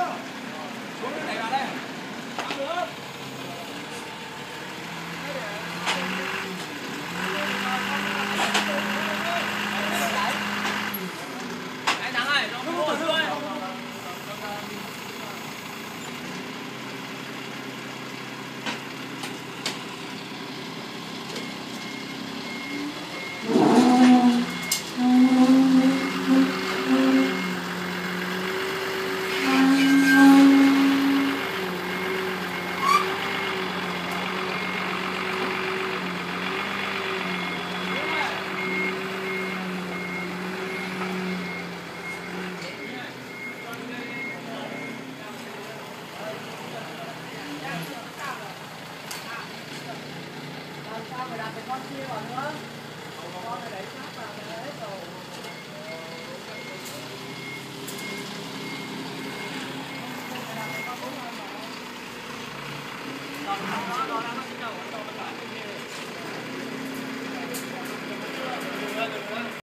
Xuống cái này vào đây. Được. Anh Thắng ơi, nó không có thôi. Sao mày đặt cái con kia vào nữa? Con này đẩy sát vào cái hết rồi. Đó, đó đang bắt đầu, bắt đầu.